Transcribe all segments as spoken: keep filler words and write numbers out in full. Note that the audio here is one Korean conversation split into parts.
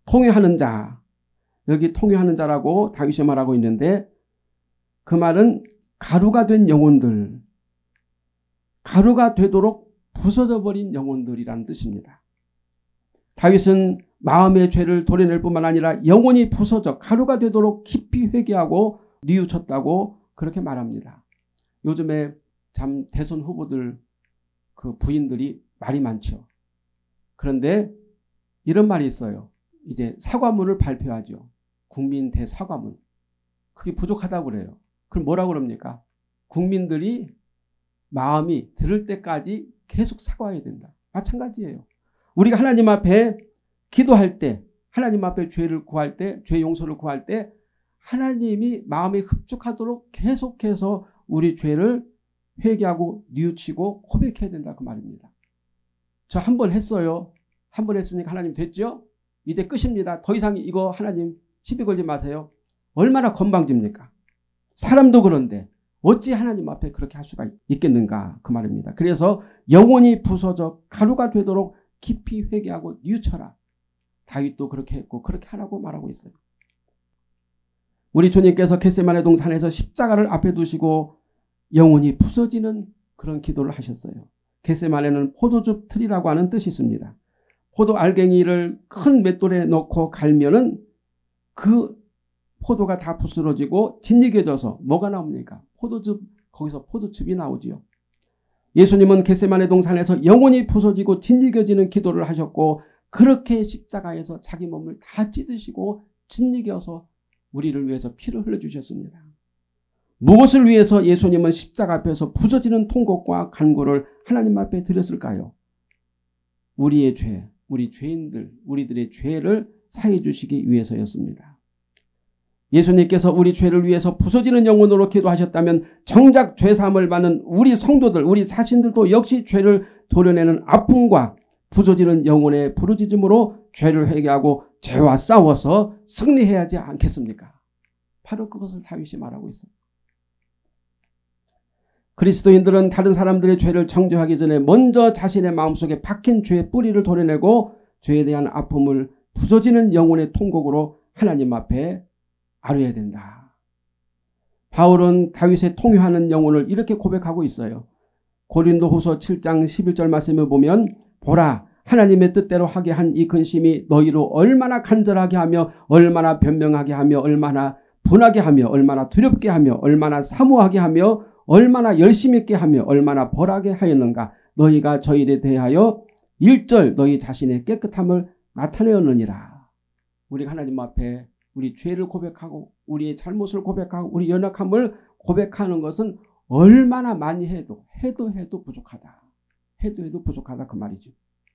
통회하는 자, 여기 통회하는 자라고 다윗이 말하고 있는데 그 말은 가루가 된 영혼들, 가루가 되도록 부서져 버린 영혼들이라는 뜻입니다. 다윗은 마음의 죄를 도려낼 뿐만 아니라 영혼이 부서져 가루가 되도록 깊이 회개하고 뉘우쳤다고 그렇게 말합니다. 요즘에 참 대선 후보들 그 부인들이 말이 많죠. 그런데 이런 말이 있어요. 이제 사과문을 발표하죠. 국민 대사과문. 그게 부족하다고 그래요. 그럼 뭐라고 그럽니까? 국민들이 마음이 들을 때까지 계속 사과해야 된다. 마찬가지예요. 우리가 하나님 앞에 기도할 때, 하나님 앞에 죄를 구할 때, 죄 용서를 구할 때 하나님이 마음에 흡족하도록 계속해서 우리 죄를 회개하고 뉘우치고 고백해야 된다 그 말입니다. 저 한 번 했어요. 한 번 했으니까 하나님 됐죠? 이제 끝입니다. 더 이상 이거 하나님 시비 걸지 마세요. 얼마나 건방집니까? 사람도 그런데 어찌 하나님 앞에 그렇게 할 수가 있겠는가 그 말입니다. 그래서 영혼이 부서져 가루가 되도록 깊이 회개하고 뉘우쳐라. 다윗도 그렇게 했고 그렇게 하라고 말하고 있어요. 우리 주님께서 겟세마네 동산에서 십자가를 앞에 두시고 영혼이 부서지는 그런 기도를 하셨어요. 겟세마네는 포도즙 틀이라고 하는 뜻이 있습니다. 포도 알갱이를 큰 맷돌에 넣고 갈면은 그 포도가 다 부스러지고 진리겨져서 뭐가 나옵니까? 포도즙, 거기서 포도즙이 나오지요. 예수님은 겟세마네 동산에서 영혼이 부서지고 진리겨지는 기도를 하셨고 그렇게 십자가에서 자기 몸을 다 찢으시고 진리겨서 우리를 위해서 피를 흘려주셨습니다. 무엇을 위해서 예수님은 십자가 앞에서 부서지는 통곡과 간구를 하나님 앞에 드렸을까요? 우리의 죄, 우리 죄인들, 우리들의 죄를 사해 주시기 위해서였습니다. 예수님께서 우리 죄를 위해서 부서지는 영혼으로 기도하셨다면 정작 죄사함을 받는 우리 성도들, 우리 사신들도 역시 죄를 도려내는 아픔과 부서지는 영혼의 부르짖음으로 죄를 회개하고 죄와 싸워서 승리해야 하지 않겠습니까? 바로 그것을 다윗이 말하고 있습니다. 그리스도인들은 다른 사람들의 죄를 정죄하기 전에 먼저 자신의 마음속에 박힌 죄의 뿌리를 도려내고 죄에 대한 아픔을 부서지는 영혼의 통곡으로 하나님 앞에 아뢰야 된다. 바울은 다윗의 통회하는 영혼을 이렇게 고백하고 있어요. 고린도후서 칠 장 십일 절 말씀을 보면 보라 하나님의 뜻대로 하게 한 이 근심이 너희로 얼마나 간절하게 하며 얼마나 변명하게 하며 얼마나 분하게 하며 얼마나 두렵게 하며 얼마나 사모하게 하며 얼마나 열심 있게 하며 얼마나 벌하게 하였는가. 너희가 저희에 대하여 일절 너희 자신의 깨끗함을 나타내었느니라. 우리가 하나님 앞에 우리 죄를 고백하고 우리의 잘못을 고백하고 우리 연약함을 고백하는 것은 얼마나 많이 해도 해도 해도 부족하다. 해도 해도 부족하다 그 말이죠.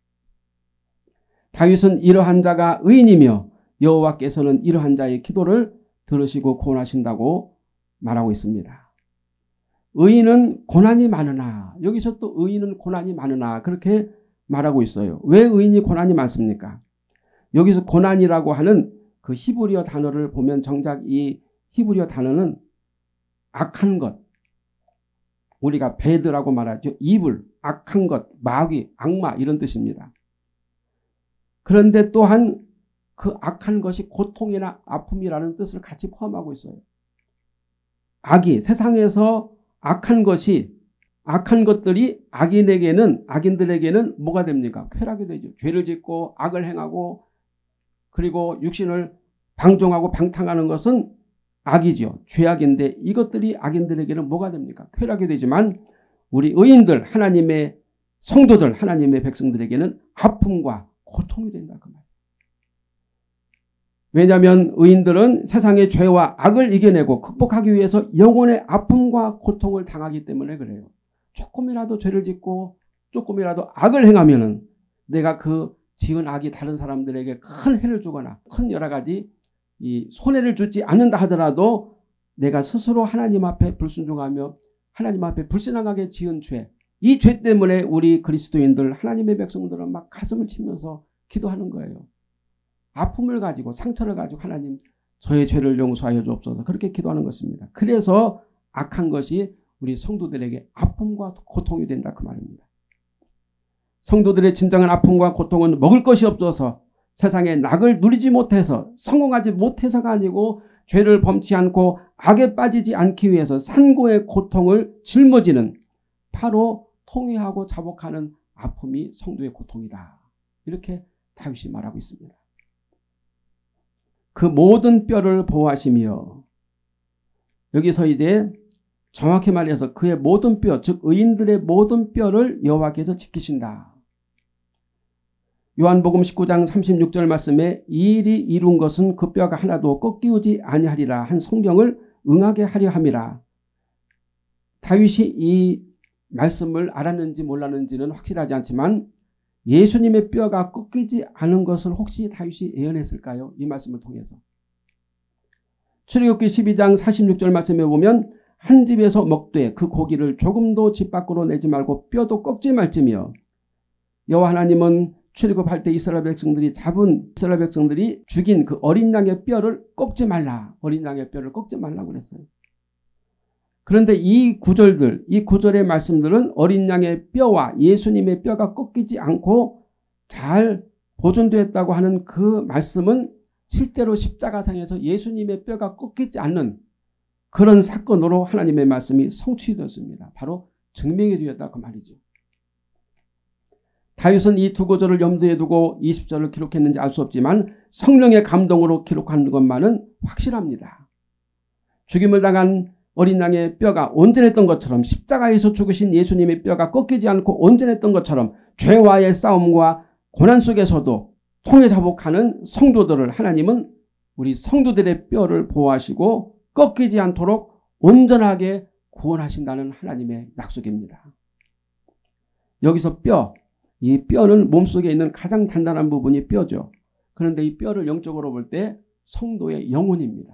다윗은 이러한 자가 의인이며 여호와께서는 이러한 자의 기도를 들으시고 구원하신다고 말하고 있습니다. 의인은 고난이 많으나 여기서 또 의인은 고난이 많으나 그렇게 말하고 있어요. 왜 의인이 고난이 많습니까? 여기서 고난이라고 하는 그 히브리어 단어를 보면 정작 이 히브리어 단어는 악한 것, 우리가 배드라고 말하죠. 이불, 악한 것, 마귀, 악마 이런 뜻입니다. 그런데 또한 그 악한 것이 고통이나 아픔이라는 뜻을 같이 포함하고 있어요. 악이 세상에서 악한 것이 악한 것들이 악인에게는 악인들에게는 뭐가 됩니까? 쾌락이 되죠. 죄를 짓고 악을 행하고 그리고 육신을 방종하고 방탕하는 것은 악이죠. 죄악인데 이것들이 악인들에게는 뭐가 됩니까? 쾌락이 되지만 우리 의인들 하나님의 성도들 하나님의 백성들에게는 아픔과 고통이 된다 그 말. 왜냐하면 의인들은 세상의 죄와 악을 이겨내고 극복하기 위해서 영혼의 아픔과 고통을 당하기 때문에 그래요. 조금이라도 죄를 짓고 조금이라도 악을 행하면은 내가 그 지은 악이 다른 사람들에게 큰 해를 주거나 큰 여러 가지 이 손해를 주지 않는다 하더라도 내가 스스로 하나님 앞에 불순종하며 하나님 앞에 불신앙하게 지은 죄, 이 죄 때문에 우리 그리스도인들 하나님의 백성들은 막 가슴을 치면서 기도하는 거예요. 아픔을 가지고 상처를 가지고 하나님 저의 죄를 용서하여 주옵소서 그렇게 기도하는 것입니다. 그래서 악한 것이 우리 성도들에게 아픔과 고통이 된다 그 말입니다. 성도들의 진정한 아픔과 고통은 먹을 것이 없어서 세상의 낙을 누리지 못해서 성공하지 못해서가 아니고 죄를 범치 않고 악에 빠지지 않기 위해서 산고의 고통을 짊어지는 바로 통회하고 자복하는 아픔이 성도의 고통이다. 이렇게 다윗이 말하고 있습니다. 그 모든 뼈를 보호하시며, 여기서 이제 정확히 말해서 그의 모든 뼈, 즉 의인들의 모든 뼈를 여호와께서 지키신다. 요한복음 십구 장 삼십육 절 말씀에 이 일이 이룬 것은 그 뼈가 하나도 꺾이우지 아니하리라 한 성경을 응하게 하려 함이라. 다윗이 이 말씀을 알았는지 몰랐는지는 확실하지 않지만 예수님의 뼈가 꺾이지 않은 것을 혹시 다윗이 예언했을까요? 이 말씀을 통해서. 출애굽기 십이 장 사십육 절 말씀에 보면 한 집에서 먹되 그 고기를 조금도 집 밖으로 내지 말고 뼈도 꺾지 말지며, 여호와 하나님은 출애굽할 때 이스라엘 백성들이 잡은 이스라엘 백성들이 죽인 그 어린 양의 뼈를 꺾지 말라. 어린 양의 뼈를 꺾지 말라고 그랬어요. 그런데 이 구절들, 이 구절의 말씀들은 어린 양의 뼈와 예수님의 뼈가 꺾이지 않고 잘 보존되었다고 하는 그 말씀은 실제로 십자가상에서 예수님의 뼈가 꺾이지 않는 그런 사건으로 하나님의 말씀이 성취되었습니다. 바로 증명이 되었다 그 말이죠. 다윗은 이 두 구절을 염두에 두고 이십 절을 기록했는지 알 수 없지만 성령의 감동으로 기록하는 것만은 확실합니다. 죽임을 당한 어린 양의 뼈가 온전했던 것처럼, 십자가에서 죽으신 예수님의 뼈가 꺾이지 않고 온전했던 것처럼 죄와의 싸움과 고난 속에서도 통해 자복하는 성도들을 하나님은 우리 성도들의 뼈를 보호하시고 꺾이지 않도록 온전하게 구원하신다는 하나님의 약속입니다. 여기서 뼈, 이 뼈는 몸속에 있는 가장 단단한 부분이 뼈죠. 그런데 이 뼈를 영적으로 볼 때 성도의 영혼입니다.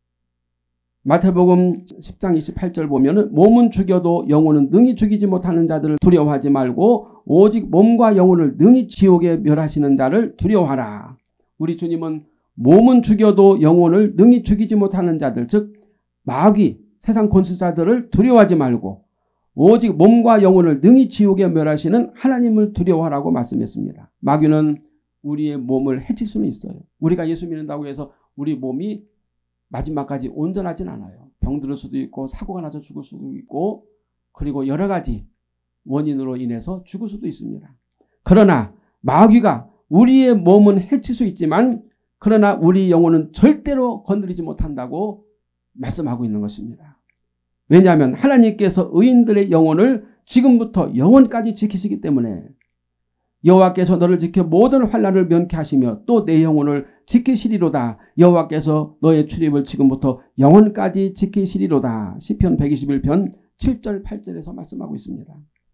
마태복음 십 장 이십팔 절 보면은 몸은 죽여도 영혼은 능히 죽이지 못하는 자들을 두려워하지 말고 오직 몸과 영혼을 능히 지옥에 멸하시는 자를 두려워하라. 우리 주님은 몸은 죽여도 영혼을 능히 죽이지 못하는 자들, 즉 마귀, 세상 권세자들을 두려워하지 말고 오직 몸과 영혼을 능히 지옥에 멸하시는 하나님을 두려워하라고 말씀했습니다. 마귀는 우리의 몸을 해칠 수는 있어요. 우리가 예수 믿는다고 해서 우리 몸이 마지막까지 온전하진 않아요. 병들을 수도 있고 사고가 나서 죽을 수도 있고 그리고 여러 가지 원인으로 인해서 죽을 수도 있습니다. 그러나 마귀가 우리의 몸은 해칠 수 있지만 그러나 우리 영혼은 절대로 건드리지 못한다고 말씀하고 있는 것입니다. 왜냐하면 하나님께서 의인들의 영혼을 지금부터 영원까지 지키시기 때문에 여호와께서 너를 지켜 모든 환난을 면케하시며 또 내 영혼을 지키시리로다. 여호와께서 너의 출입을 지금부터 영원까지 지키시리로다. 시편 백이십일 편 칠 절 팔 절에서 말씀하고 있습니다.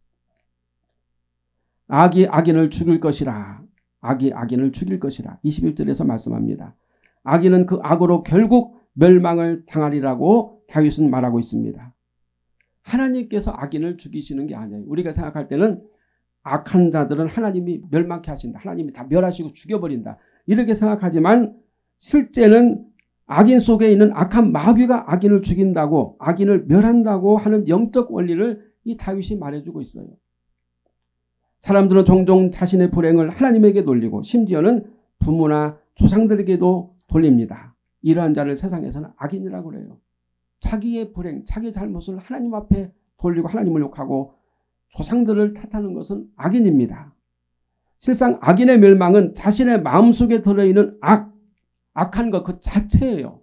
악이 악인을 죽일 것이라. 악이 악인을 죽일 것이라. 이십일 절에서 말씀합니다. 악인은 그 악으로 결국 멸망을 당하리라고 다윗은 말하고 있습니다. 하나님께서 악인을 죽이시는 게 아니에요. 우리가 생각할 때는 악한 자들은 하나님이 멸망케 하신다. 하나님이 다 멸하시고 죽여버린다. 이렇게 생각하지만 실제는 악인 속에 있는 악한 마귀가 악인을 죽인다고, 악인을 멸한다고 하는 영적 원리를 이 다윗이 말해주고 있어요. 사람들은 종종 자신의 불행을 하나님에게 돌리고 심지어는 부모나 조상들에게도 돌립니다. 이러한 자를 세상에서는 악인이라고 그래요. 자기의 불행, 자기의 잘못을 하나님 앞에 돌리고 하나님을 욕하고 조상들을 탓하는 것은 악인입니다. 실상 악인의 멸망은 자신의 마음속에 들어있는 악, 악한 것 그 자체예요.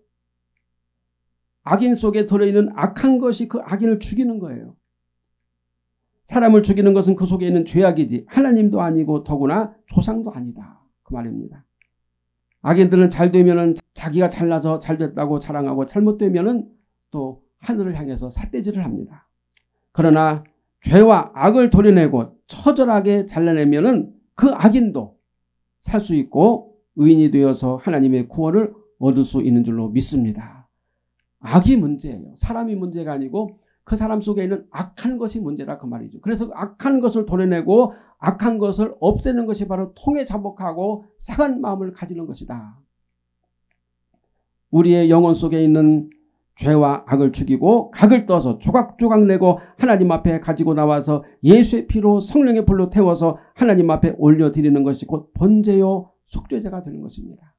악인 속에 들어있는 악한 것이 그 악인을 죽이는 거예요. 사람을 죽이는 것은 그 속에 있는 죄악이지 하나님도 아니고 더구나 조상도 아니다. 그 말입니다. 악인들은 잘 되면은 자기가 잘나서 잘 됐다고 자랑하고 잘못되면은 또 하늘을 향해서 삿대질을 합니다. 그러나 죄와 악을 도려내고 처절하게 잘라내면은 그 악인도 살 수 있고 의인이 되어서 하나님의 구원을 얻을 수 있는 줄로 믿습니다. 악이 문제예요. 사람이 문제가 아니고 그 사람 속에 있는 악한 것이 문제라 그 말이죠. 그래서 악한 것을 도려내고 악한 것을 없애는 것이 바로 통해 자복하고 상한 마음을 가지는 것이다. 우리의 영혼 속에 있는 죄와 악을 죽이고 각을 떠서 조각조각 내고 하나님 앞에 가지고 나와서 예수의 피로 성령의 불로 태워서 하나님 앞에 올려드리는 것이 곧 번제요 속죄제가 되는 것입니다.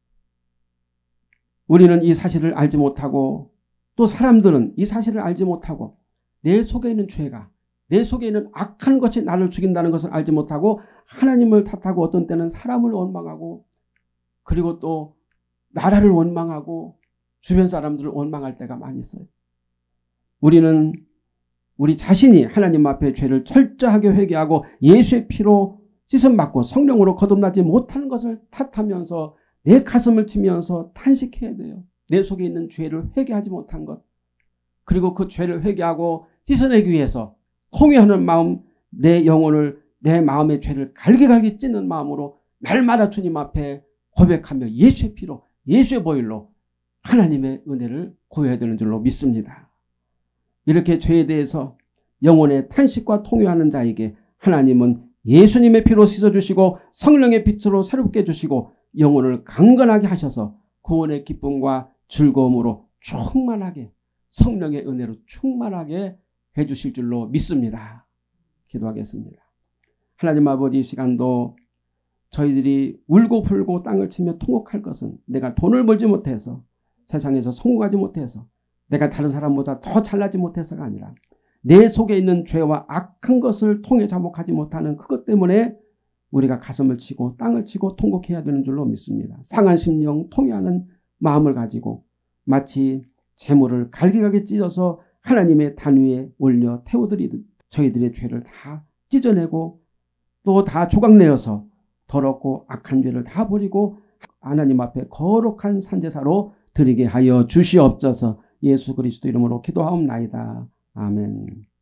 우리는 이 사실을 알지 못하고 또 사람들은 이 사실을 알지 못하고 내 속에 있는 죄가 내 속에 있는 악한 것이 나를 죽인다는 것을 알지 못하고 하나님을 탓하고 어떤 때는 사람을 원망하고 그리고 또 나라를 원망하고 주변 사람들을 원망할 때가 많이 있어요. 우리는 우리 자신이 하나님 앞에 죄를 철저하게 회개하고 예수의 피로 씻음받고 성령으로 거듭나지 못하는 것을 탓하면서 내 가슴을 치면서 탄식해야 돼요. 내 속에 있는 죄를 회개하지 못한 것. 그리고 그 죄를 회개하고 씻어내기 위해서 통회하는 마음, 내 영혼을 내 마음의 죄를 갈기갈기 찢는 마음으로 날마다 주님 앞에 고백하며 예수의 피로 예수의 보혈로 하나님의 은혜를 구해야 되는 줄로 믿습니다. 이렇게 죄에 대해서 영혼의 탄식과 통회하는 자에게 하나님은 예수님의 피로 씻어주시고 성령의 빛으로 새롭게 해주시고 영혼을 강건하게 하셔서 구원의 기쁨과 즐거움으로 충만하게 성령의 은혜로 충만하게 해주실 줄로 믿습니다. 기도하겠습니다. 하나님 아버지, 이 시간도 저희들이 울고 불고 땅을 치며 통곡할 것은 내가 돈을 벌지 못해서 세상에서 성공하지 못해서 내가 다른 사람보다 더 잘나지 못해서가 아니라 내 속에 있는 죄와 악한 것을 통해 자복하지 못하는 그것 때문에 우리가 가슴을 치고 땅을 치고 통곡해야 되는 줄로 믿습니다. 상한 심령 통회하는 마음을 가지고 마치 재물을 갈기갈기 찢어서 하나님의 단 위에 올려 태워드리듯 저희들의 죄를 다 찢어내고 또 다 조각내어서 더럽고 악한 죄를 다 버리고 하나님 앞에 거룩한 산제사로 드리게 하여 주시옵소서. 예수 그리스도 이름으로 기도하옵나이다. 아멘.